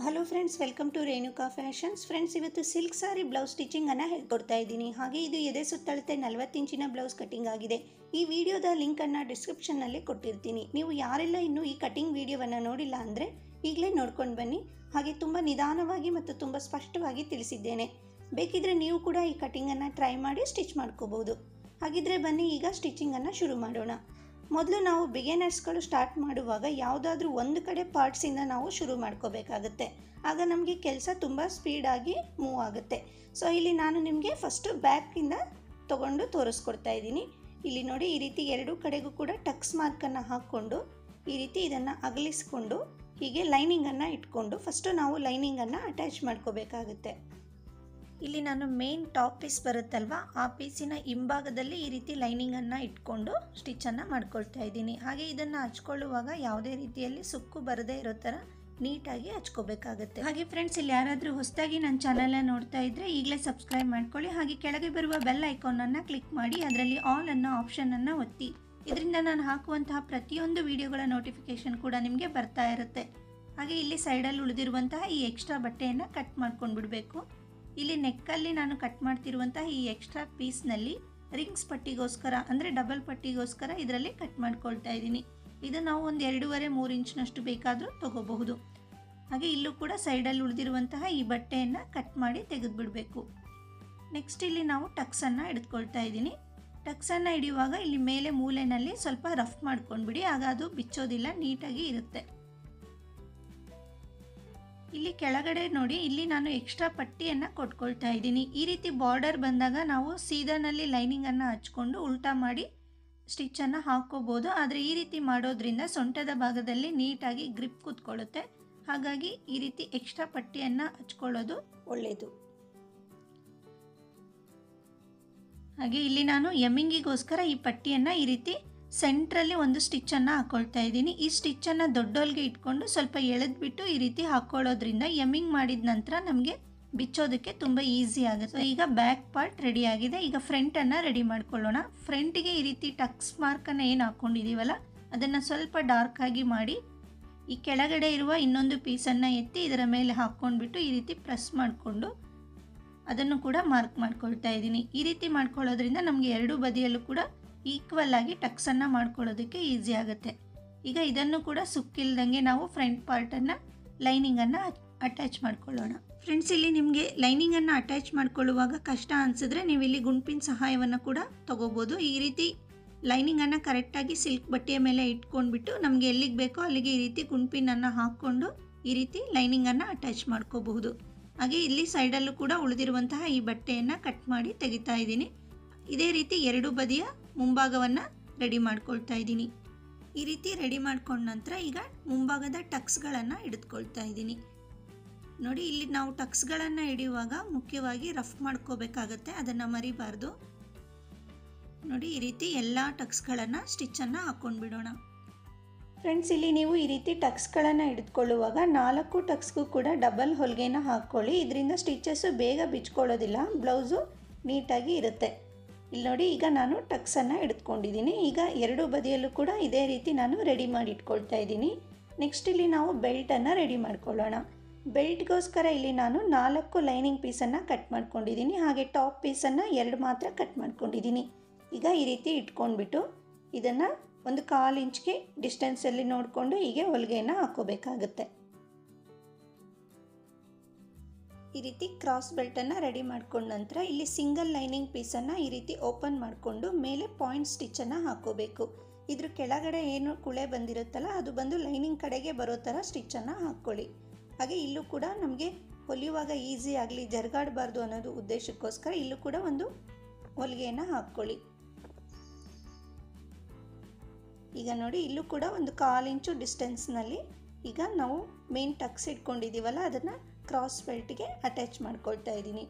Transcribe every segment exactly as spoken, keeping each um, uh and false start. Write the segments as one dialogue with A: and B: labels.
A: Hello friends, welcome to Renuka fashions. Friends, ಇವತ್ತು silk sari blouse ಸ್ಟಿಚಿಂಗನ್ನು ಹೇಳ್ಕೊಡ್ತಾ ಇದ್ದೀನಿ. ಹಾಗೆ ಇದು ಎದೆ ಸುತ್ತಳತೆ ನಲವತ್ತು ಇಂಚಿನ ಬ್ಲೌಸ್ ಕಟಿಂಗ್ ಆಗಿದೆ. ಈ ವಿಡಿಯೋದ ಲಿಂಕನ್ನು ಡಿಸ್ಕ್ರಿಪ್ಷನ್ನಲ್ಲಿ ಕೊಟ್ಟಿರ್ತೀನಿ. ನೀವು ಯಾರೆಲ್ಲ ಇನ್ನೂ ಈ ಕಟಿಂಗ್ ವಿಡಿಯೋವನ್ನು ನೋಡಿಲ್ಲ ಅಂದರೆ ಈಗಲೇ ನೋಡ್ಕೊಂಡು ಬನ್ನಿ. ಹಾಗೆ ತುಂಬ ನಿಧಾನವಾಗಿ ಮತ್ತು ತುಂಬ ಸ್ಪಷ್ಟವಾಗಿ ತಿಳಿಸಿದ್ದೇನೆ. ಬೇಕಿದ್ರೆ ನೀವು ಕೂಡ ಈ ಕಟಿಂಗನ್ನು ಟ್ರೈ ಮಾಡಿ ಸ್ಟಿಚ್ ಮಾಡ್ಕೋಬೋದು. ಹಾಗಿದ್ರೆ ಬನ್ನಿ ಈಗ ಸ್ಟಿಚಿಂಗನ್ನು ಶುರು ಮಾಡೋಣ. ಮೊದಲು ನಾವು ಬಿಗಿನರ್ಸ್ಗಳು ಸ್ಟಾರ್ಟ್ ಮಾಡುವಾಗ ಯಾವುದಾದ್ರೂ ಒಂದು ಕಡೆ ಪಾರ್ಟ್ಸಿಂದ ನಾವು ಶುರು ಮಾಡ್ಕೋಬೇಕಾಗುತ್ತೆ. ಆಗ ನಮಗೆ ಕೆಲಸ ತುಂಬ ಸ್ಪೀಡಾಗಿ ಮೂವ್ ಆಗುತ್ತೆ. ಸೊ ಇಲ್ಲಿ ನಾನು ನಿಮಗೆ ಫಸ್ಟು ಬ್ಯಾಕಿಂದ ತೊಗೊಂಡು ತೋರಿಸ್ಕೊಡ್ತಾ ಇದ್ದೀನಿ. ಇಲ್ಲಿ ನೋಡಿ, ಈ ರೀತಿ ಎರಡೂ ಕಡೆಗೂ ಕೂಡ ಟಕ್ಸ್ ಮಾರ್ಕನ್ನು ಹಾಕ್ಕೊಂಡು ಈ ರೀತಿ ಇದನ್ನು ಅಗಲಿಸ್ಕೊಂಡು ಹೀಗೆ ಲೈನಿಂಗನ್ನು ಇಟ್ಕೊಂಡು ಫಸ್ಟು ನಾವು ಲೈನಿಂಗನ್ನು ಅಟ್ಯಾಚ್ ಮಾಡ್ಕೋಬೇಕಾಗುತ್ತೆ. ಇಲ್ಲಿ ನಾನು ಮೇನ್ ಟಾಪ್ ಪೀಸ್ ಬರುತ್ತಲ್ವ, ಆ ಪೀಸಿನ ಹಿಂಭಾಗದಲ್ಲಿ ಈ ರೀತಿ ಲೈನಿಂಗನ್ನು ಇಟ್ಕೊಂಡು ಸ್ಟಿಚ್ಚನ್ನು ಮಾಡ್ಕೊಳ್ತಾ ಇದ್ದೀನಿ. ಹಾಗೆ ಇದನ್ನು ಹಚ್ಕೊಳ್ಳುವಾಗ ಯಾವುದೇ ರೀತಿಯಲ್ಲಿ ಸುಕ್ಕು ಬರದೇ ಇರೋ ಥರ ನೀಟಾಗಿ ಹಚ್ಕೋಬೇಕಾಗುತ್ತೆ. ಹಾಗೆ ಫ್ರೆಂಡ್ಸ್, ಇಲ್ಲಿ ಯಾರಾದರೂ ಹೊಸದಾಗಿ ನನ್ನ ಚಾನಲ್ನ ನೋಡ್ತಾ ಇದ್ದರೆ ಈಗಲೇ ಸಬ್ಸ್ಕ್ರೈಬ್ ಮಾಡ್ಕೊಳ್ಳಿ. ಹಾಗೆ ಕೆಳಗೆ ಬರುವ ಬೆಲ್ ಐಕಾನನ್ನು ಕ್ಲಿಕ್ ಮಾಡಿ ಅದರಲ್ಲಿ ಆಲ್ ಅನ್ನೋ ಆಪ್ಷನನ್ನು ಒತ್ತಿ. ಇದರಿಂದ ನಾನು ಹಾಕುವಂತಹ ಪ್ರತಿಯೊಂದು ವಿಡಿಯೋಗಳ ನೋಟಿಫಿಕೇಷನ್ ಕೂಡ ನಿಮಗೆ ಬರ್ತಾ ಇರುತ್ತೆ. ಹಾಗೆ ಇಲ್ಲಿ ಸೈಡಲ್ಲಿ ಉಳಿದಿರುವಂತಹ ಈ ಎಕ್ಸ್ಟ್ರಾ ಬಟ್ಟೆಯನ್ನು ಕಟ್ ಮಾಡ್ಕೊಂಡು ಬಿಡಬೇಕು. ಇಲ್ಲಿ ನೆಕ್ಕಲ್ಲಿ ನಾನು ಕಟ್ ಮಾಡ್ತಿರುವಂತಹ ಈ ಎಕ್ಸ್ಟ್ರಾ ಪೀಸ್ನಲ್ಲಿ ರಿಂಗ್ಸ್ ಪಟ್ಟಿಗೋಸ್ಕರ ಅಂದರೆ ಡಬಲ್ ಪಟ್ಟಿಗೋಸ್ಕರ ಇದರಲ್ಲಿ ಕಟ್ ಮಾಡ್ಕೊಳ್ತಾ ಇದ್ದೀನಿ. ಇದು ನಾವು ಒಂದು ಎರಡೂವರೆ ಮೂರು ಇಂಚಿನಷ್ಟು ಬೇಕಾದರೂ ತೊಗೋಬಹುದು. ಹಾಗೆ ಇಲ್ಲೂ ಕೂಡ ಸೈಡಲ್ಲಿ ಉಳಿದಿರುವಂತಹ ಈ ಬಟ್ಟೆಯನ್ನು ಕಟ್ ಮಾಡಿ ತೆಗೆದುಬಿಡಬೇಕು. ನೆಕ್ಸ್ಟ್ ಇಲ್ಲಿ ನಾವು ಟಕ್ಸನ್ನು ಹಿಡಿದುಕೊಳ್ತಾ ಇದ್ದೀನಿ. ಟಕ್ಸನ್ನು ಹಿಡಿಯುವಾಗ ಇಲ್ಲಿ ಮೇಲೆ ಮೂಲೆಯಲ್ಲಿ ಸ್ವಲ್ಪ ರಫ್ ಮಾಡ್ಕೊಂಡ್ಬಿಡಿ, ಆಗ ಅದು ಬಿಚ್ಚೋದಿಲ್ಲ, ನೀಟಾಗಿ ಇರುತ್ತೆ. ಇಲ್ಲಿ ಕೆಳಗಡೆ ನೋಡಿ, ಇಲ್ಲಿ ನಾನು ಎಕ್ಸ್ಟ್ರಾ ಪಟ್ಟಿಯನ್ನು ಕೊಟ್ಕೊಳ್ತಾ ಇದ್ದೀನಿ. ಈ ರೀತಿ ಬಾರ್ಡರ್ ಬಂದಾಗ ನಾವು ಸೀದಾನಲ್ಲಿ ಲೈನಿಂಗನ್ನು ಹಚ್ಕೊಂಡು ಉಲ್ಟಾ ಮಾಡಿ ಸ್ಟಿಚ್ಚನ್ನು ಹಾಕ್ಕೋಬೋದು. ಆದರೆ ಈ ರೀತಿ ಮಾಡೋದ್ರಿಂದ ಸೊಂಟದ ಭಾಗದಲ್ಲಿ ನೀಟಾಗಿ ಗ್ರಿಪ್ ಕೂತ್ಕೊಳ್ಳುತ್ತೆ. ಹಾಗಾಗಿ ಈ ರೀತಿ ಎಕ್ಸ್ಟ್ರಾ ಪಟ್ಟಿಯನ್ನು ಹಚ್ಕೊಳ್ಳೋದು ಒಳ್ಳೆಯದು. ಹಾಗೆ ಇಲ್ಲಿ ನಾನು ಎಮ್ಮಿಂಗಿಗೋಸ್ಕರ ಈ ಪಟ್ಟಿಯನ್ನು ಈ ರೀತಿ ಸೆಂಟ್ರಲ್ಲಿ ಒಂದು ಸ್ಟಿಚ್ಚನ್ನು ಹಾಕ್ಕೊಳ್ತಾ ಇದ್ದೀನಿ. ಈ ಸ್ಟಿಚ್ಚನ್ನು ದೊಡ್ಡೋಲ್ಗೆ ಇಟ್ಕೊಂಡು ಸ್ವಲ್ಪ ಎಳೆದ್ಬಿಟ್ಟು ಈ ರೀತಿ ಹಾಕ್ಕೊಳ್ಳೋದ್ರಿಂದ ಎಮ್ಮಿಂಗ್ ಮಾಡಿದ ನಂತರ ನಮಗೆ ಬಿಚ್ಚೋದಕ್ಕೆ ತುಂಬ ಈಸಿ ಆಗುತ್ತೆ. ಸೊ ಈಗ ಬ್ಯಾಕ್ ಪಾರ್ಟ್ ರೆಡಿ ಆಗಿದೆ. ಈಗ ಫ್ರಂಟನ್ನು ರೆಡಿ ಮಾಡ್ಕೊಳ್ಳೋಣ. ಫ್ರಂಟಿಗೆ ಈ ರೀತಿ ಟಕ್ಸ್ ಮಾರ್ಕನ್ನು ಏನು ಹಾಕ್ಕೊಂಡಿದ್ದೀವಲ್ಲ ಅದನ್ನು ಸ್ವಲ್ಪ ಡಾರ್ಕ್ ಆಗಿ ಮಾಡಿ ಈ ಕೆಳಗಡೆ ಇರುವ ಇನ್ನೊಂದು ಪೀಸನ್ನು ಎತ್ತಿ ಇದರ ಮೇಲೆ ಹಾಕ್ಕೊಂಡ್ಬಿಟ್ಟು ಈ ರೀತಿ ಪ್ರೆಸ್ ಮಾಡಿಕೊಂಡು ಅದನ್ನು ಕೂಡ ಮಾರ್ಕ್ ಮಾಡ್ಕೊಳ್ತಾ ಇದ್ದೀನಿ. ಈ ರೀತಿ ಮಾಡ್ಕೊಳ್ಳೋದ್ರಿಂದ ನಮಗೆ ಎರಡೂ ಬದಿಯಲ್ಲೂ ಕೂಡ ಈಕ್ವಲ್ ಆಗಿ ಟಕ್ಸನ್ನು ಮಾಡ್ಕೊಳ್ಳೋದಕ್ಕೆ ಈಸಿ ಆಗುತ್ತೆ. ಈಗ ಇದನ್ನು ಕೂಡ ಸುಕ್ಕಿಲ್ದಂಗೆ ನಾವು ಫ್ರಂಟ್ ಪಾರ್ಟನ್ನು ಲೈನಿಂಗನ್ನು ಅಟ್ಯಾಚ್ ಮಾಡ್ಕೊಳ್ಳೋಣ. ಫ್ರೆಂಡ್ಸ್, ಇಲ್ಲಿ ನಿಮಗೆ ಲೈನಿಂಗನ್ನು ಅಟ್ಯಾಚ್ ಮಾಡ್ಕೊಳ್ಳುವಾಗ ಕಷ್ಟ ಅನಿಸಿದ್ರೆ ನೀವು ಇಲ್ಲಿ ಗುಂಪಿನ ಸಹಾಯವನ್ನು ಕೂಡ ತಗೋಬೋದು. ಈ ರೀತಿ ಲೈನಿಂಗನ್ನು ಕರೆಕ್ಟಾಗಿ ಸಿಲ್ಕ್ ಬಟ್ಟೆಯ ಮೇಲೆ ಇಟ್ಕೊಂಡ್ಬಿಟ್ಟು ನಮಗೆ ಎಲ್ಲಿಗೆ ಬೇಕೋ ಅಲ್ಲಿಗೆ ಈ ರೀತಿ ಗುಂಪಿನನ್ನು ಹಾಕ್ಕೊಂಡು ಈ ರೀತಿ ಲೈನಿಂಗನ್ನು ಅಟ್ಯಾಚ್ ಮಾಡ್ಕೋಬಹುದು. ಹಾಗೆ ಇಲ್ಲಿ ಸೈಡಲ್ಲೂ ಕೂಡ ಉಳಿದಿರುವಂತಹ ಈ ಬಟ್ಟೆಯನ್ನು ಕಟ್ ಮಾಡಿ ತೆಗಿತಾ ಇದ್ದೀನಿ. ಇದೇ ರೀತಿ ಎರಡು ಬದಿಯ ಮುಂಭಾಗವನ್ನು ರೆಡಿ ಮಾಡ್ಕೊಳ್ತಾ ಇದ್ದೀನಿ. ಈ ರೀತಿ ರೆಡಿ ಮಾಡ್ಕೊಂಡ ನಂತರ ಈಗ ಮುಂಭಾಗದ ಟಕ್ಸ್ಗಳನ್ನು ಹಿಡಿದುಕೊಳ್ತಾ ಇದ್ದೀನಿ. ನೋಡಿ, ಇಲ್ಲಿ ನಾವು ಟಕ್ಸ್ಗಳನ್ನು ಹಿಡಿಯುವಾಗ ಮುಖ್ಯವಾಗಿ ರಫ್ ಮಾಡ್ಕೋಬೇಕಾಗತ್ತೆ, ಅದನ್ನು ಮರಿಬಾರ್ದು. ನೋಡಿ, ಈ ರೀತಿ ಎಲ್ಲ ಟಕ್ಸ್ಗಳನ್ನು ಸ್ಟಿಚ್ಚನ್ನು ಹಾಕ್ಕೊಂಡು ಬಿಡೋಣ. ಫ್ರೆಂಡ್ಸ್, ಇಲ್ಲಿ ನೀವು ಈ ರೀತಿ ಟಕ್ಸ್ಗಳನ್ನು ಹಿಡಿದುಕೊಳ್ಳುವಾಗ ನಾಲ್ಕು ಟಕ್ಸ್ಗೂ ಕೂಡ ಡಬಲ್ ಹೊಲಿಗೆನ ಹಾಕ್ಕೊಳ್ಳಿ. ಇದರಿಂದ ಸ್ಟಿಚಸ್ಸು ಬೇಗ ಬಿಚ್ಕೊಳ್ಳೋದಿಲ್ಲ, ಬ್ಲೌಸು ನೀಟಾಗಿ ಇರುತ್ತೆ. ಇಲ್ಲಿ ನೋಡಿ, ಈಗ ನಾನು ಟಕ್ಸನ್ನು ಹಿಡಿದುಕೊಂಡಿದ್ದೀನಿ. ಈಗ ಎರಡು ಬದಿಯಲ್ಲೂ ಕೂಡ ಇದೇ ರೀತಿ ನಾನು ರೆಡಿ ಮಾಡಿ ಇಟ್ಕೊಳ್ತಾ ಇದ್ದೀನಿ. ನೆಕ್ಸ್ಟ್ ಇಲ್ಲಿ ನಾವು ಬೆಲ್ಟನ್ನು ರೆಡಿ ಮಾಡ್ಕೊಳ್ಳೋಣ. ಬೆಲ್ಟ್ಗೋಸ್ಕರ ಇಲ್ಲಿ ನಾನು ನಾಲ್ಕು ಲೈನಿಂಗ್ ಪೀಸನ್ನು ಕಟ್ ಮಾಡ್ಕೊಂಡಿದ್ದೀನಿ. ಹಾಗೆ ಟಾಪ್ ಪೀಸನ್ನು ಎರಡು ಮಾತ್ರ ಕಟ್ ಮಾಡ್ಕೊಂಡಿದ್ದೀನಿ. ಈಗ ಈ ರೀತಿ ಇಟ್ಕೊಂಡ್ಬಿಟ್ಟು ಇದನ್ನು ಒಂದು ಕಾಲು ಇಂಚ್ಗೆ ಡಿಸ್ಟೆನ್ಸಲ್ಲಿ ನೋಡಿಕೊಂಡು ಹೀಗೆ ಹೊಲಿಗೆಯನ್ನು ಹಾಕೋಬೇಕಾಗುತ್ತೆ. ಈ ರೀತಿ ಕ್ರಾಸ್ ಬೆಲ್ಟನ್ನು ರೆಡಿ ಮಾಡ್ಕೊಂಡ ನಂತರ ಇಲ್ಲಿ ಸಿಂಗಲ್ ಲೈನಿಂಗ್ ಪೀಸನ್ನು ಈ ರೀತಿ ಓಪನ್ ಮಾಡಿಕೊಂಡು ಮೇಲೆ ಪಾಯಿಂಟ್ ಸ್ಟಿಚ್ಚನ್ನು ಹಾಕೋಬೇಕು. ಇದ್ರ ಕೆಳಗಡೆ ಏನು ಕುಳೆ ಬಂದಿರುತ್ತಲ್ಲ ಅದು ಬಂದು ಲೈನಿಂಗ್ ಕಡೆಗೆ ಬರೋ ಥರ ಸ್ಟಿಚ್ಚನ್ನು ಹಾಕ್ಕೊಳ್ಳಿ. ಹಾಗೆ ಇಲ್ಲೂ ಕೂಡ ನಮಗೆ ಹೊಲಿಯುವಾಗ ಈಸಿ ಆಗಲಿ, ಜರುಗಾಡಬಾರ್ದು ಅನ್ನೋದು ಉದ್ದೇಶಕ್ಕೋಸ್ಕರ ಇಲ್ಲೂ ಕೂಡ ಒಂದು ಹೊಲಿಗೆಯನ್ನು ಹಾಕ್ಕೊಳ್ಳಿ. ಈಗ ನೋಡಿ, ಇಲ್ಲೂ ಕೂಡ ಒಂದು ಕಾಲು ಇಂಚು ಡಿಸ್ಟೆನ್ಸ್ನಲ್ಲಿ ಈಗ ನಾವು ಮೇನ್ ಟಕ್ಸ್ ಇಟ್ಕೊಂಡಿದ್ದೀವಲ್ಲ ಅದನ್ನು ಕ್ರಾಸ್ ಬೆಲ್ಟ್ಗೆ ಅಟ್ಯಾಚ್ ಮಾಡ್ಕೊಳ್ತಾ ಇದ್ದೀನಿ.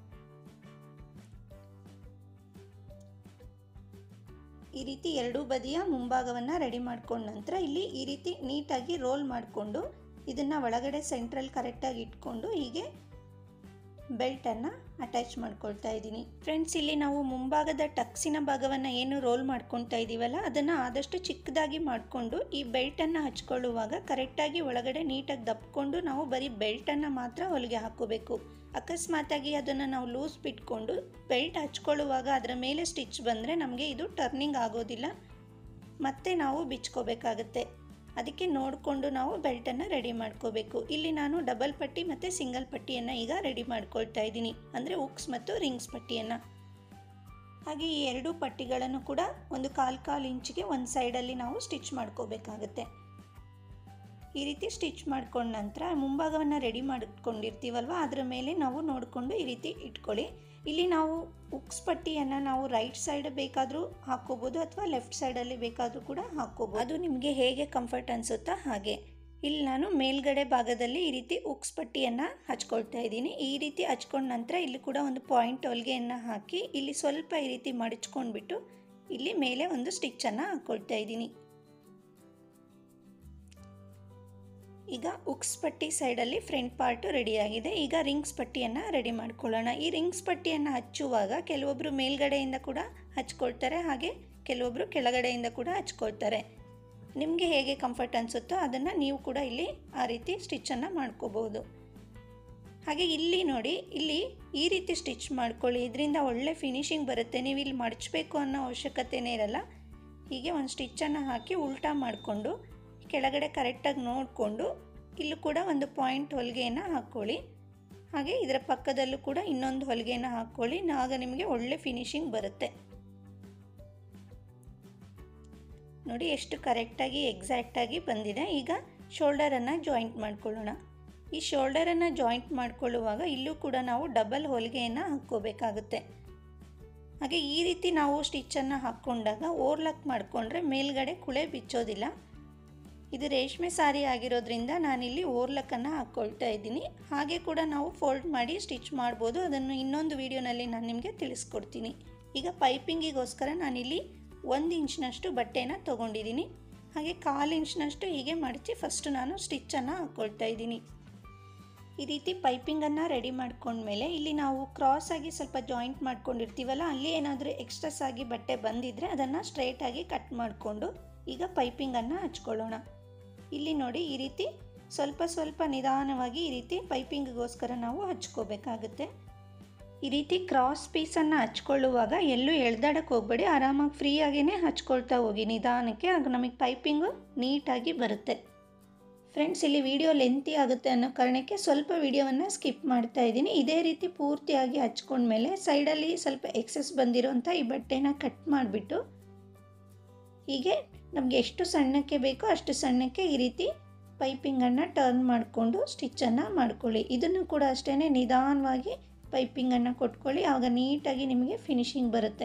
A: ಈ ರೀತಿ ಎರಡೂ ಬದಿಯ ಮುಂಭಾಗವನ್ನು ರೆಡಿ ಮಾಡ್ಕೊಂಡ ನಂತರ ಇಲ್ಲಿ ಈ ರೀತಿ ನೀಟಾಗಿ ರೋಲ್ ಮಾಡಿಕೊಂಡು ಇದನ್ನು ಒಳಗಡೆ ಸೆಂಟ್ರಲ್ ಕರೆಕ್ಟಾಗಿ ಇಟ್ಕೊಂಡು ಹೀಗೆ ಬೆಲ್ಟನ್ನು ಅಟ್ಯಾಚ್ ಮಾಡ್ಕೊಳ್ತಾ ಇದ್ದೀನಿ. ಫ್ರೆಂಡ್ಸ್, ಇಲ್ಲಿ ನಾವು ಮುಂಭಾಗದ ಟಕ್ಸಿನ ಭಾಗವನ್ನು ಏನು ರೋಲ್ ಮಾಡ್ಕೊತಾ ಇದ್ದೀವಲ್ಲ ಅದನ್ನು ಆದಷ್ಟು ಚಿಕ್ಕದಾಗಿ ಮಾಡಿಕೊಂಡು ಈ ಬೆಲ್ಟನ್ನು ಹಚ್ಕೊಳ್ಳುವಾಗ ಕರೆಕ್ಟಾಗಿ ಒಳಗಡೆ ನೀಟಾಗಿ ದಪ್ಕೊಂಡು ನಾವು ಬರೀ ಬೆಲ್ಟನ್ನು ಮಾತ್ರ ಹೊಲಿಗೆ ಹಾಕೋಬೇಕು. ಅಕಸ್ಮಾತಾಗಿ ಅದನ್ನು ನಾವು ಲೂಸ್ ಬಿಟ್ಕೊಂಡು ಬೆಲ್ಟ್ ಹಚ್ಕೊಳ್ಳುವಾಗ ಅದರ ಮೇಲೆ ಸ್ಟಿಚ್ ಬಂದರೆ ನಮಗೆ ಇದು ಟರ್ನಿಂಗ್ ಆಗೋದಿಲ್ಲ, ಮತ್ತೆ ನಾವು ಬಿಚ್ಕೋಬೇಕಾಗುತ್ತೆ. ಅದಕ್ಕೆ ನೋಡಿಕೊಂಡು ನಾವು ಬೆಲ್ಟನ್ನು ರೆಡಿ ಮಾಡ್ಕೋಬೇಕು. ಇಲ್ಲಿ ನಾನು ಡಬಲ್ ಪಟ್ಟಿ ಮತ್ತು ಸಿಂಗಲ್ ಪಟ್ಟಿಯನ್ನು ಈಗ ರೆಡಿ ಮಾಡ್ಕೊಳ್ತಾ ಇದ್ದೀನಿ, ಅಂದರೆ ಉಕ್ಸ್ ಮತ್ತು ರಿಂಗ್ಸ್ ಪಟ್ಟಿಯನ್ನು. ಹಾಗೆ ಈ ಎರಡು ಪಟ್ಟಿಗಳನ್ನು ಕೂಡ ಒಂದು ಕಾಲು ಕಾಲು ಇಂಚಿಗೆ ಒಂದು ಸೈಡಲ್ಲಿ ನಾವು ಸ್ಟಿಚ್ ಮಾಡ್ಕೋಬೇಕಾಗುತ್ತೆ. ಈ ರೀತಿ ಸ್ಟಿಚ್ ಮಾಡ್ಕೊಂಡ ನಂತರ ಮುಂಭಾಗವನ್ನು ರೆಡಿ ಮಾಡ್ಕೊಂಡಿರ್ತೀವಲ್ವ ಅದರ ಮೇಲೆ ನಾವು ನೋಡಿಕೊಂಡು ಈ ರೀತಿ ಇಟ್ಕೊಳ್ಳಿ. ಇಲ್ಲಿ ನಾವು ಉಕ್ಸ್ ಪಟ್ಟಿಯನ್ನು ನಾವು ರೈಟ್ ಸೈಡ್ ಬೇಕಾದರೂ ಹಾಕ್ಕೋಬೋದು ಅಥವಾ ಲೆಫ್ಟ್ ಸೈಡಲ್ಲಿ ಬೇಕಾದರೂ ಕೂಡ ಹಾಕ್ಕೋಬೋದು, ಅದು ನಿಮಗೆ ಹೇಗೆ ಕಂಫರ್ಟ್ ಅನಿಸುತ್ತಾ ಹಾಗೆ. ಇಲ್ಲಿ ನಾನು ಮೇಲ್ಗಡೆ ಭಾಗದಲ್ಲಿ ಈ ರೀತಿ ಉಕ್ಸ್ ಪಟ್ಟಿಯನ್ನು ಹಚ್ಕೊಳ್ತಾ ಇದ್ದೀನಿ. ಈ ರೀತಿ ಹಚ್ಕೊಂಡ ನಂತರ ಇಲ್ಲಿ ಕೂಡ ಒಂದು ಪಾಯಿಂಟ್ ಹೊಲಿಗೆಯನ್ನು ಹಾಕಿ ಇಲ್ಲಿ ಸ್ವಲ್ಪ ಈ ರೀತಿ ಮಡಚ್ಕೊಂಡ್ಬಿಟ್ಟು ಇಲ್ಲಿ ಮೇಲೆ ಒಂದು ಸ್ಟಿಚ್ಚನ್ನು ಹಾಕ್ಕೊಳ್ತಾ ಇದ್ದೀನಿ. ಈಗ ಉಕ್ಸ್ ಪಟ್ಟಿ ಸೈಡಲ್ಲಿ ಫ್ರಂಟ್ ಪಾರ್ಟು ರೆಡಿಯಾಗಿದೆ. ಈಗ ರಿಂಗ್ಸ್ ಪಟ್ಟಿಯನ್ನು ರೆಡಿ ಮಾಡ್ಕೊಳ್ಳೋಣ. ಈ ರಿಂಗ್ಸ್ ಪಟ್ಟಿಯನ್ನು ಹಚ್ಚುವಾಗ ಕೆಲವೊಬ್ಬರು ಮೇಲ್ಗಡೆಯಿಂದ ಕೂಡ ಹಚ್ಕೊಳ್ತಾರೆ, ಹಾಗೆ ಕೆಲವೊಬ್ಬರು ಕೆಳಗಡೆಯಿಂದ ಕೂಡ ಹಚ್ಕೊಳ್ತಾರೆ. ನಿಮಗೆ ಹೇಗೆ ಕಂಫರ್ಟ್ ಅನಿಸುತ್ತೋ ಅದನ್ನು ನೀವು ಕೂಡ ಇಲ್ಲಿ ಆ ರೀತಿ ಸ್ಟಿಚ್ಚನ್ನು ಮಾಡ್ಕೋಬೋದು. ಹಾಗೆ ಇಲ್ಲಿ ನೋಡಿ, ಇಲ್ಲಿ ಈ ರೀತಿ ಸ್ಟಿಚ್ ಮಾಡ್ಕೊಳ್ಳಿ, ಇದರಿಂದ ಒಳ್ಳೆ ಫಿನಿಶಿಂಗ್ ಬರುತ್ತೆ. ನೀವು ಇಲ್ಲಿ ಮಡಚಬೇಕು ಅನ್ನೋ ಅವಶ್ಯಕತೆಯೇ ಇರಲ್ಲ. ಹೀಗೆ ಒಂದು ಸ್ಟಿಚ್ಚನ್ನು ಹಾಕಿ ಉಲ್ಟಾ ಮಾಡಿಕೊಂಡು ಕೆಳಗಡೆ ಕರೆಕ್ಟಾಗಿ ನೋಡಿಕೊಂಡು ಇಲ್ಲೂ ಕೂಡ ಒಂದು ಪಾಯಿಂಟ್ ಹೊಲಿಗೆಯನ್ನು ಹಾಕ್ಕೊಳ್ಳಿ. ಹಾಗೆ ಇದರ ಪಕ್ಕದಲ್ಲೂ ಕೂಡ ಇನ್ನೊಂದು ಹೊಲಿಗೆಯನ್ನು ಹಾಕ್ಕೊಳ್ಳಿ, ಆಗ ನಿಮಗೆ ಒಳ್ಳೆ ಫಿನಿಶಿಂಗ್ ಬರುತ್ತೆ. ನೋಡಿ ಎಷ್ಟು ಕರೆಕ್ಟಾಗಿ ಎಕ್ಸಾಕ್ಟಾಗಿ ಬಂದಿದೆ. ಈಗ ಶೋಲ್ಡರನ್ನು ಜಾಯಿಂಟ್ ಮಾಡ್ಕೊಳ್ಳೋಣ. ಈ ಶೋಲ್ಡರನ್ನು ಜಾಯಿಂಟ್ ಮಾಡ್ಕೊಳ್ಳುವಾಗ ಇಲ್ಲೂ ಕೂಡ ನಾವು ಡಬಲ್ ಹೊಲಿಗೆಯನ್ನು ಹಾಕ್ಕೋಬೇಕಾಗುತ್ತೆ. ಹಾಗೆ ಈ ರೀತಿ ನಾವು ಸ್ಟಿಚ್ಚನ್ನು ಹಾಕ್ಕೊಂಡಾಗ ಓವರ್ಲಾಕ್ ಮಾಡಿಕೊಂಡ್ರೆ ಮೇಲ್ಗಡೆ ಕುಳೆ ಬಿಚ್ಚೋದಿಲ್ಲ. ಇದು ರೇಷ್ಮೆ ಸಾರಿ ಆಗಿರೋದ್ರಿಂದ ನಾನಿಲ್ಲಿ ಓರ್ಲಕ್ಕನ್ನು ಹಾಕ್ಕೊಳ್ತಾ ಇದ್ದೀನಿ. ಹಾಗೆ ಕೂಡ ನಾವು ಫೋಲ್ಡ್ ಮಾಡಿ ಸ್ಟಿಚ್ ಮಾಡ್ಬೋದು, ಅದನ್ನು ಇನ್ನೊಂದು ವಿಡಿಯೋನಲ್ಲಿ ನಾನು ನಿಮಗೆ ತಿಳಿಸ್ಕೊಡ್ತೀನಿ. ಈಗ ಪೈಪಿಂಗಿಗೋಸ್ಕರ ನಾನಿಲ್ಲಿ ಒಂದು ಇಂಚಿನಷ್ಟು ಬಟ್ಟೆನ ತೊಗೊಂಡಿದ್ದೀನಿ. ಹಾಗೆ ಕಾಲು ಇಂಚಿನಷ್ಟು ಹೀಗೆ ಮಡಚಿ ಫಸ್ಟು ನಾನು ಸ್ಟಿಚ್ಚನ್ನು ಹಾಕ್ಕೊಳ್ತಾ ಇದ್ದೀನಿ. ಈ ರೀತಿ ಪೈಪಿಂಗನ್ನು ರೆಡಿ ಮಾಡ್ಕೊಂಡ್ಮೇಲೆ ಇಲ್ಲಿ ನಾವು ಕ್ರಾಸಾಗಿ ಸ್ವಲ್ಪ ಜಾಯಿಂಟ್ ಮಾಡ್ಕೊಂಡಿರ್ತೀವಲ್ಲ, ಅಲ್ಲಿ ಏನಾದರೂ ಎಕ್ಸ್ಟ್ರಾಸ್ ಆಗಿ ಬಟ್ಟೆ ಬಂದಿದ್ದರೆ ಅದನ್ನು ಸ್ಟ್ರೈಟಾಗಿ ಕಟ್ ಮಾಡಿಕೊಂಡು ಈಗ ಪೈಪಿಂಗನ್ನು ಹಚ್ಕೊಳ್ಳೋಣ. ಇಲ್ಲಿ ನೋಡಿ, ಈ ರೀತಿ ಸ್ವಲ್ಪ ಸ್ವಲ್ಪ ನಿಧಾನವಾಗಿ ಈ ರೀತಿ ಪೈಪಿಂಗಿಗೋಸ್ಕರ ನಾವು ಹಚ್ಕೋಬೇಕಾಗುತ್ತೆ. ಈ ರೀತಿ ಕ್ರಾಸ್ ಪೀಸನ್ನು ಹಚ್ಕೊಳ್ಳುವಾಗ ಎಲ್ಲೂ ಎಳ್ದಾಡಕ್ಕೆ ಹೋಗಬೇಡಿ, ಆರಾಮಾಗಿ ಫ್ರೀಯಾಗಿಯೇ ಹಚ್ಕೊಳ್ತಾ ಹೋಗಿ ನಿಧಾನಕ್ಕೆ, ಆಗ ನಮಗೆ ಪೈಪಿಂಗು ನೀಟಾಗಿ ಬರುತ್ತೆ. ಫ್ರೆಂಡ್ಸ್, ಇಲ್ಲಿ ವಿಡಿಯೋ ಲೆಂತಿ ಆಗುತ್ತೆ ಅನ್ನೋ ಕಾರಣಕ್ಕೆ ಸ್ವಲ್ಪ ವಿಡಿಯೋವನ್ನು ಸ್ಕಿಪ್ ಮಾಡ್ತಾ ಇದ್ದೀನಿ. ಇದೇ ರೀತಿ ಪೂರ್ತಿಯಾಗಿ ಹಚ್ಕೊಂಡ್ಮೇಲೆ ಸೈಡಲ್ಲಿ ಸ್ವಲ್ಪ ಎಕ್ಸೆಸ್ ಬಂದಿರೋಂಥ ಈ ಬಟ್ಟೆನ ಕಟ್ ಮಾಡಿಬಿಟ್ಟು ಹೀಗೆ ನಮಗೆ ಎಷ್ಟು ಸಣ್ಣಕ್ಕೆ ಬೇಕೋ ಅಷ್ಟು ಸಣ್ಣಕ್ಕೆ ಈ ರೀತಿ ಪೈಪಿಂಗನ್ನು ಟರ್ನ್ ಮಾಡಿಕೊಂಡು ಸ್ಟಿಚ್ಚನ್ನು ಮಾಡ್ಕೊಳ್ಳಿ. ಇದನ್ನು ಕೂಡ ಅಷ್ಟೇ ನಿಧಾನವಾಗಿ ಪೈಪಿಂಗನ್ನು ಕೊಟ್ಕೊಳ್ಳಿ, ಆಗ ನೀಟಾಗಿ ನಿಮಗೆ ಫಿನಿಶಿಂಗ್ ಬರುತ್ತೆ.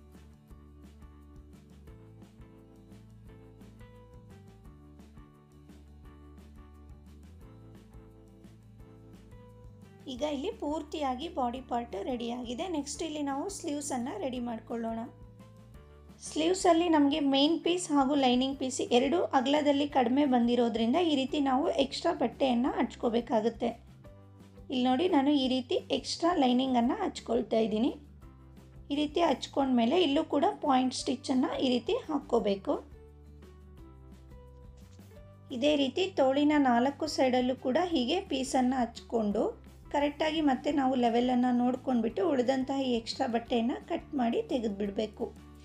A: ಈಗ ಇಲ್ಲಿ ಪೂರ್ತಿಯಾಗಿ ಬಾಡಿ ಪಾರ್ಟ್ ರೆಡಿಯಾಗಿದೆ. ನೆಕ್ಸ್ಟ್ ಇಲ್ಲಿ ನಾವು ಸ್ಲೀವ್ಸನ್ನು ರೆಡಿ ಮಾಡ್ಕೊಳ್ಳೋಣ. ಸ್ಲೀವ್ಸಲ್ಲಿ ನಮಗೆ ಮೇನ್ ಪೀಸ್ ಹಾಗೂ ಲೈನಿಂಗ್ ಪೀಸ್ ಎರಡು ಅಗಲದಲ್ಲಿ ಕಡಿಮೆ ಬಂದಿರೋದ್ರಿಂದ ಈ ರೀತಿ ನಾವು ಎಕ್ಸ್ಟ್ರಾ ಬಟ್ಟೆಯನ್ನು ಹಚ್ಕೋಬೇಕಾಗುತ್ತೆ. ಇಲ್ಲಿ ನೋಡಿ, ನಾನು ಈ ರೀತಿ ಎಕ್ಸ್ಟ್ರಾ ಲೈನಿಂಗನ್ನು ಹಚ್ಕೊಳ್ತಾ ಇದ್ದೀನಿ. ಈ ರೀತಿ ಹಚ್ಕೊಂಡ್ಮೇಲೆ ಇಲ್ಲೂ ಕೂಡ ಪಾಯಿಂಟ್ ಸ್ಟಿಚ್ಚನ್ನು ಈ ರೀತಿ ಹಾಕ್ಕೋಬೇಕು. ಇದೇ ರೀತಿ ತೋಳಿನ ನಾಲ್ಕು ಸೈಡಲ್ಲೂ ಕೂಡ ಹೀಗೆ ಪೀಸನ್ನು ಹಚ್ಕೊಂಡು ಕರೆಕ್ಟಾಗಿ ಮತ್ತೆ ನಾವು ಲೆವೆಲನ್ನು ನೋಡ್ಕೊಂಡ್ಬಿಟ್ಟು ಉಳಿದಂತಹ ಈ ಎಕ್ಸ್ಟ್ರಾ ಬಟ್ಟೆಯನ್ನು ಕಟ್ ಮಾಡಿ ತೆಗೆದುಬಿಡಬೇಕು.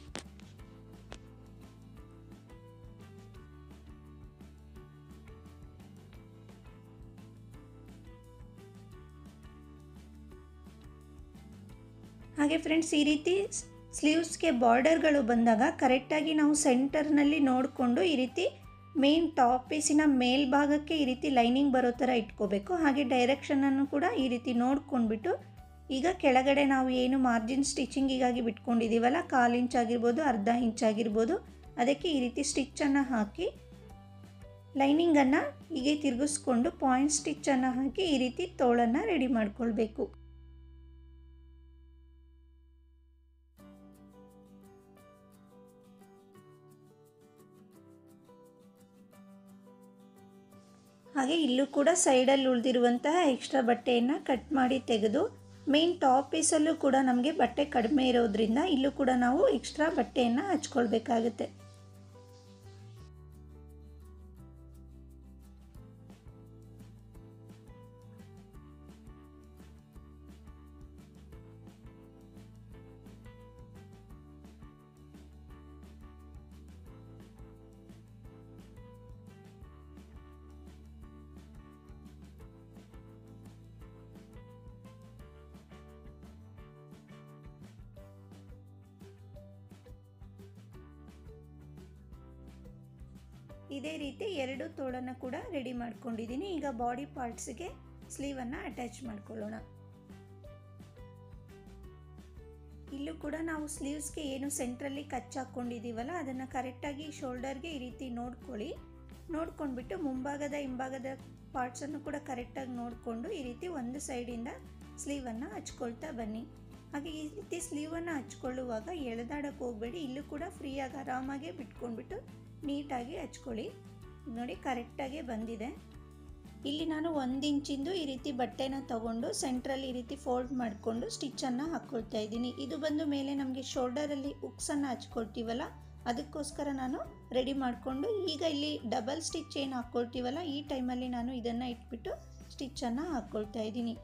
A: ಹಾಗೆ ಫ್ರೆಂಡ್ಸ್, ಈ ರೀತಿ ಸ್ಲೀವ್ಸ್ಗೆ ಬಾರ್ಡರ್ಗಳು ಬಂದಾಗ ಕರೆಕ್ಟಾಗಿ ನಾವು ಸೆಂಟರ್ನಲ್ಲಿ ನೋಡಿಕೊಂಡು ಈ ರೀತಿ ಮೇನ್ ಟಾಪ್ ಪೀಸಿನ ಮೇಲ್ಭಾಗಕ್ಕೆ ಈ ರೀತಿ ಲೈನಿಂಗ್ ಬರೋ ಥರ ಇಟ್ಕೋಬೇಕು. ಹಾಗೆ ಡೈರೆಕ್ಷನನ್ನು ಕೂಡ ಈ ರೀತಿ ನೋಡ್ಕೊಂಡ್ಬಿಟ್ಟು ಈಗ ಕೆಳಗಡೆ ನಾವು ಏನು ಮಾರ್ಜಿನ್ ಸ್ಟಿಚಿಂಗಿಗಾಗಿ ಬಿಟ್ಕೊಂಡಿದ್ದೀವಲ್ಲ, ಕಾಲು ಇಂಚ್ ಆಗಿರ್ಬೋದು, ಅರ್ಧ ಇಂಚ್ ಆಗಿರ್ಬೋದು, ಅದಕ್ಕೆ ಈ ರೀತಿ ಸ್ಟಿಚ್ಚನ್ನು ಹಾಕಿ ಲೈನಿಂಗನ್ನು ಹೀಗೆ ತಿರುಗಿಸ್ಕೊಂಡು ಪಾಯಿಂಟ್ ಸ್ಟಿಚ್ಚನ್ನು ಹಾಕಿ ಈ ರೀತಿ ತೋಳನ್ನು ರೆಡಿ ಮಾಡ್ಕೊಳ್ಬೇಕು. ಹಾಗೆ ಇಲ್ಲೂ ಕೂಡ ಸೈಡಲ್ಲಿ ಉಳಿದಿರುವಂತಹ ಎಕ್ಸ್ಟ್ರಾ ಬಟ್ಟೆಯನ್ನು ಕಟ್ ಮಾಡಿ ತೆಗೆದು ಮೇನ್ ಟಾಪ್ ಪೀಸಲ್ಲೂ ಕೂಡ ನಮಗೆ ಬಟ್ಟೆ ಕಡಿಮೆ ಇರೋದ್ರಿಂದ ಇಲ್ಲೂ ಕೂಡ ನಾವು ಎಕ್ಸ್ಟ್ರಾ ಬಟ್ಟೆಯನ್ನು ಹಚ್ಕೊಳ್ಬೇಕಾಗುತ್ತೆ. ಇದೇ ರೀತಿ ಎರಡು ತೋಳನ್ನು ಕೂಡ ರೆಡಿ ಮಾಡ್ಕೊಂಡಿದ್ದೀನಿ. ಈಗ ಬಾಡಿ ಪಾರ್ಟ್ಸ್ಗೆ ಸ್ಲೀವನ್ನು ಅಟ್ಯಾಚ್ ಮಾಡ್ಕೊಳ್ಳೋಣ. ಇಲ್ಲೂ ಕೂಡ ನಾವು ಸ್ಲೀವ್ಸ್ಗೆ ಏನು ಸೆಂಟ್ರಲ್ಲಿ ಕಚ್ ಹಾಕ್ಕೊಂಡಿದ್ದೀವಲ್ಲ ಅದನ್ನು ಕರೆಕ್ಟಾಗಿ ಶೋಲ್ಡರ್ಗೆ ಈ ರೀತಿ ನೋಡ್ಕೊಳ್ಳಿ. ನೋಡ್ಕೊಂಡ್ಬಿಟ್ಟು ಮುಂಭಾಗದ ಹಿಂಭಾಗದ ಪಾರ್ಟ್ಸನ್ನು ಕೂಡ ಕರೆಕ್ಟಾಗಿ ನೋಡಿಕೊಂಡು ಈ ರೀತಿ ಒಂದು ಸೈಡಿಂದ ಸ್ಲೀವನ್ನು ಹಚ್ಕೊಳ್ತಾ ಬನ್ನಿ. ಹಾಗೆ ಈ ರೀತಿ ಸ್ಲೀವನ್ನು ಹಚ್ಕೊಳ್ಳುವಾಗ ಎಳೆದಾಡಕ್ಕೆ ಹೋಗಬೇಡಿ. ಇಲ್ಲೂ ಕೂಡ ಫ್ರೀಯಾಗಿ ಆರಾಮಾಗಿ ಬಿಟ್ಕೊಂಡ್ಬಿಟ್ಟು ನೀಟಾಗಿ ಹಚ್ಕೊಳ್ಳಿ. ನೋಡಿ ಕರೆಕ್ಟಾಗಿ ಬಂದಿದೆ. ಇಲ್ಲಿ ನಾನು ಒಂದು ಇಂಚಿಂದು ಈ ರೀತಿ ಬಟ್ಟೆನ ತಗೊಂಡು ಸೆಂಟ್ರಲ್ಲಿ ಈ ರೀತಿ ಫೋಲ್ಡ್ ಮಾಡಿಕೊಂಡು ಸ್ಟಿಚ್ಚನ್ನು ಹಾಕ್ಕೊಳ್ತಾ ಇದ್ದೀನಿ. ಇದು ಬಂದು ಮೇಲೆ ನಮಗೆ ಶೋಲ್ಡರಲ್ಲಿ ಉಕ್ಸನ್ನು ಹಚ್ಕೊಳ್ತೀವಲ್ಲ ಅದಕ್ಕೋಸ್ಕರ ನಾನು ರೆಡಿ ಮಾಡಿಕೊಂಡು ಈಗ ಇಲ್ಲಿ ಡಬಲ್ ಸ್ಟಿಚ್ ಏನು ಹಾಕ್ಕೊಳ್ತೀವಲ್ಲ ಈ ಟೈಮಲ್ಲಿ ನಾನು ಇದನ್ನು ಇಟ್ಬಿಟ್ಟು ಸ್ಟಿಚ್ಚನ್ನು ಹಾಕ್ಕೊಳ್ತಾ ಇದ್ದೀನಿ.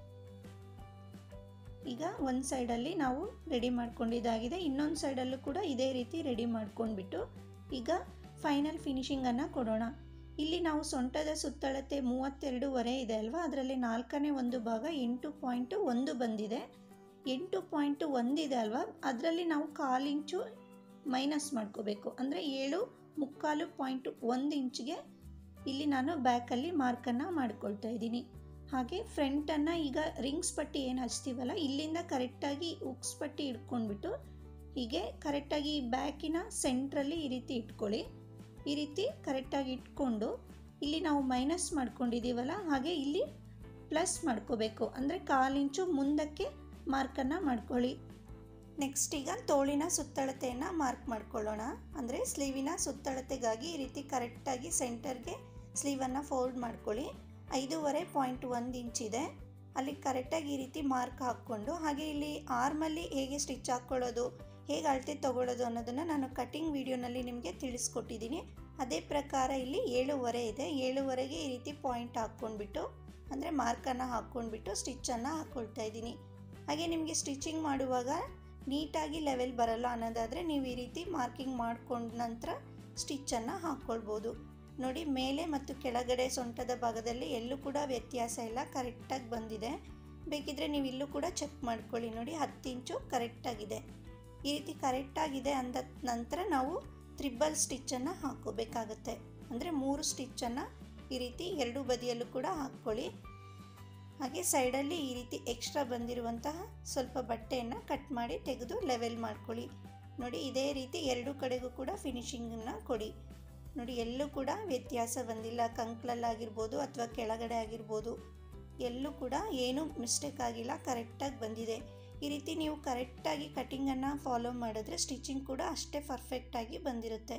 A: ಈಗ ಒಂದು ಸೈಡಲ್ಲಿ ನಾವು ರೆಡಿ ಮಾಡ್ಕೊಂಡಿದ್ದಾಗಿದೆ. ಇನ್ನೊಂದು ಸೈಡಲ್ಲೂ ಕೂಡ ಇದೇ ರೀತಿ ರೆಡಿ ಮಾಡ್ಕೊಂಡ್ಬಿಟ್ಟು ಈಗ ಫೈನಲ್ ಫಿನಿಶಿಂಗನ್ನು ಕೊಡೋಣ. ಇಲ್ಲಿ ನಾವು ಸೊಂಟದ ಸುತ್ತಳತೆ ಮೂವತ್ತೆರಡೂವರೆ ಇದೆ ಅಲ್ವಾ, ಅದರಲ್ಲಿ ನಾಲ್ಕನೇ ಒಂದು ಭಾಗ ಎಂಟು ಪಾಯಿಂಟು ಒಂದು ಬಂದಿದೆ. ಎಂಟು ಪಾಯಿಂಟು ಒಂದಿದೆ ಅಲ್ವಾ, ಅದರಲ್ಲಿ ನಾವು ಕಾಲು ಇಂಚು ಮೈನಸ್ ಮಾಡ್ಕೋಬೇಕು. ಅಂದರೆ ಏಳು ಮುಕ್ಕಾಲು ಪಾಯಿಂಟು ಒಂದು ಇಂಚಿಗೆ ಇಲ್ಲಿ ನಾನು ಬ್ಯಾಕಲ್ಲಿ ಮಾರ್ಕನ್ನು ಮಾಡ್ಕೊಳ್ತಾ ಇದ್ದೀನಿ. ಹಾಗೆ ಫ್ರಂಟನ್ನು ಈಗ ರಿಂಗ್ಸ್ ಪಟ್ಟಿ ಏನು ಹಚ್ತೀವಲ್ಲ ಇಲ್ಲಿಂದ ಕರೆಕ್ಟಾಗಿ ಉಕ್ಸ್ ಪಟ್ಟಿ ಇಟ್ಕೊಂಡ್ಬಿಟ್ಟು ಹೀಗೆ ಕರೆಕ್ಟಾಗಿ ಬ್ಯಾಕಿನ ಸೆಂಟ್ರಲ್ಲಿ ಈ ರೀತಿ ಇಟ್ಕೊಳ್ಳಿ. ಈ ರೀತಿ ಕರೆಕ್ಟಾಗಿ ಇಟ್ಕೊಂಡು ಇಲ್ಲಿ ನಾವು ಮೈನಸ್ ಮಾಡ್ಕೊಂಡಿದ್ದೀವಲ್ಲ ಹಾಗೆ ಇಲ್ಲಿ ಪ್ಲಸ್ ಮಾಡ್ಕೋಬೇಕು. ಅಂದರೆ ಕಾಲಿಂಚು ಮುಂದಕ್ಕೆ ಮಾರ್ಕನ್ನು ಮಾಡ್ಕೊಳ್ಳಿ. ನೆಕ್ಸ್ಟ್ ಈಗ ತೋಳಿನ ಸುತ್ತಳತೆಯನ್ನು ಮಾರ್ಕ್ ಮಾಡ್ಕೊಳ್ಳೋಣ. ಅಂದರೆ ಸ್ಲೀವಿನ ಸುತ್ತಳತೆಗಾಗಿ ಈ ರೀತಿ ಕರೆಕ್ಟಾಗಿ ಸೆಂಟರ್ಗೆ ಸ್ಲೀವನ್ನು ಫೋಲ್ಡ್ ಮಾಡ್ಕೊಳ್ಳಿ. ಐದೂವರೆ ಪಾಯಿಂಟ್ ಒಂದು ಇಂಚಿದೆ ಅಲ್ಲಿ ಕರೆಕ್ಟಾಗಿ ಈ ರೀತಿ ಮಾರ್ಕ್ ಹಾಕ್ಕೊಂಡು ಹಾಗೆ ಇಲ್ಲಿ ಆರ್ಮಲ್ಲಿ ಹೇಗೆ ಸ್ಟಿಚ್ ಹಾಕ್ಕೊಳ್ಳೋದು ಹೇಗೆ ಅಳತೆ ತೊಗೊಳ್ಳೋದು ಅನ್ನೋದನ್ನು ನಾನು ಕಟಿಂಗ್ ವಿಡಿಯೋನಲ್ಲಿ ನಿಮಗೆ ತಿಳಿಸ್ಕೊಟ್ಟಿದ್ದೀನಿ. ಅದೇ ಪ್ರಕಾರ ಇಲ್ಲಿ ಏಳುವರೆ ಇದೆ. ಏಳುವರೆಗೆ ಈ ರೀತಿ ಪಾಯಿಂಟ್ ಹಾಕ್ಕೊಂಡ್ಬಿಟ್ಟು ಅಂದರೆ ಮಾರ್ಕನ್ನು ಹಾಕ್ಕೊಂಡ್ಬಿಟ್ಟು ಸ್ಟಿಚ್ಚನ್ನು ಹಾಕ್ಕೊಳ್ತಾ ಇದ್ದೀನಿ. ಹಾಗೆ ನಿಮಗೆ ಸ್ಟಿಚಿಂಗ್ ಮಾಡುವಾಗ ನೀಟಾಗಿ ಲೆವೆಲ್ ಬರಲ್ಲ ಅನ್ನೋದಾದರೆ ನೀವು ಈ ರೀತಿ ಮಾರ್ಕಿಂಗ್ ಮಾಡ್ಕೊಂಡ ನಂತರ ಸ್ಟಿಚ್ಚನ್ನು ಹಾಕ್ಕೊಳ್ಬೋದು. ನೋಡಿ ಮೇಲೆ ಮತ್ತು ಕೆಳಗಡೆ ಸೊಂಟದ ಭಾಗದಲ್ಲಿ ಎಲ್ಲೂ ಕೂಡ ವ್ಯತ್ಯಾಸ ಇಲ್ಲ, ಕರೆಕ್ಟಾಗಿ ಬಂದಿದೆ. ಬೇಕಿದ್ರೆ ನೀವು ಇಲ್ಲೂ ಕೂಡ ಚೆಕ್ ಮಾಡ್ಕೊಳ್ಳಿ. ನೋಡಿ ಹತ್ತು ಇಂಚು ಕರೆಕ್ಟಾಗಿದೆ. ಈ ರೀತಿ ಕರೆಕ್ಟಾಗಿದೆ ಅಂದ ನಂತರ ನಾವು ತ್ರಿಬಲ್ ಸ್ಟಿಚ್ಚನ್ನು ಹಾಕ್ಕೋಬೇಕಾಗತ್ತೆ. ಅಂದರೆ ಮೂರು ಸ್ಟಿಚ್ಚನ್ನು ಈ ರೀತಿ ಎರಡು ಬದಿಯಲ್ಲೂ ಕೂಡ ಹಾಕ್ಕೊಳ್ಳಿ. ಹಾಗೆ ಸೈಡಲ್ಲಿ ಈ ರೀತಿ ಎಕ್ಸ್ಟ್ರಾ ಬಂದಿರುವಂತಹ ಸ್ವಲ್ಪ ಬಟ್ಟೆಯನ್ನು ಕಟ್ ಮಾಡಿ ತೆಗೆದು ಲೆವೆಲ್ ಮಾಡ್ಕೊಳ್ಳಿ. ನೋಡಿ ಇದೇ ರೀತಿ ಎರಡು ಕಡೆಗೂ ಕೂಡ ಫಿನಿಶಿಂಗನ್ನು ಕೊಡಿ. ನೋಡಿ ಎಲ್ಲೂ ಕೂಡ ವ್ಯತ್ಯಾಸ ಬಂದಿಲ್ಲ, ಕಂಕ್ಲಲ್ಲಾಗಿರ್ಬೋದು ಅಥವಾ ಕೆಳಗಡೆ ಆಗಿರ್ಬೋದು ಎಲ್ಲೂ ಕೂಡ ಏನೂ ಮಿಸ್ಟೇಕ್ ಆಗಿಲ್ಲ, ಕರೆಕ್ಟಾಗಿ ಬಂದಿದೆ. ಈ ರೀತಿ ನೀವು ಕರೆಕ್ಟಾಗಿ ಕಟಿಂಗನ್ನು ಫಾಲೋ ಮಾಡಿದ್ರೆ ಸ್ಟಿಚಿಂಗ್ ಕೂಡ ಅಷ್ಟೇ ಪರ್ಫೆಕ್ಟಾಗಿ ಬಂದಿರುತ್ತೆ.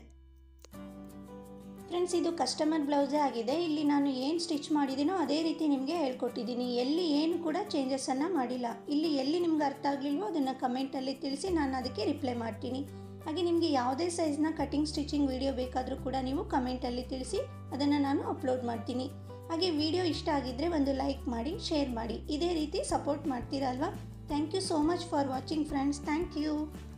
A: ಫ್ರೆಂಡ್ಸ್, ಇದು ಕಸ್ಟಮರ್ ಬ್ಲೌಸೇ ಆಗಿದೆ. ಇಲ್ಲಿ ನಾನು ಏನು ಸ್ಟಿಚ್ ಮಾಡಿದ್ದೀನೋ ಅದೇ ರೀತಿ ನಿಮಗೆ ಹೇಳ್ಕೊಟ್ಟಿದ್ದೀನಿ. ಎಲ್ಲಿ ಏನು ಕೂಡ ಚೇಂಜಸನ್ನು ಮಾಡಿಲ್ಲ. ಇಲ್ಲಿ ಎಲ್ಲಿ ನಿಮ್ಗೆ ಅರ್ಥ ಆಗಲಿಲ್ವೋ ಅದನ್ನು ಕಮೆಂಟಲ್ಲಿ ತಿಳಿಸಿ, ನಾನು ಅದಕ್ಕೆ ರಿಪ್ಲೈ ಮಾಡ್ತೀನಿ. ಹಾಗೆ ನಿಮಗೆ ಯಾವುದೇ ಸೈಜ್ನ ಕಟಿಂಗ್ ಸ್ಟಿಚಿಂಗ್ ವಿಡಿಯೋ ಬೇಕಾದರೂ ಕೂಡ ನೀವು ಕಮೆಂಟಲ್ಲಿ ತಿಳಿಸಿ, ಅದನ್ನು ನಾನು ಅಪ್ಲೋಡ್ ಮಾಡ್ತೀನಿ. ಹಾಗೆ ವಿಡಿಯೋ ಇಷ್ಟ ಆಗಿದ್ದರೆ ಒಂದು ಲೈಕ್ ಮಾಡಿ, ಶೇರ್ ಮಾಡಿ. ಇದೇ ರೀತಿ ಸಪೋರ್ಟ್ ಮಾಡ್ತೀರಾ ಅಲ್ವಾ? Thank you so much for watching friends. Thank you.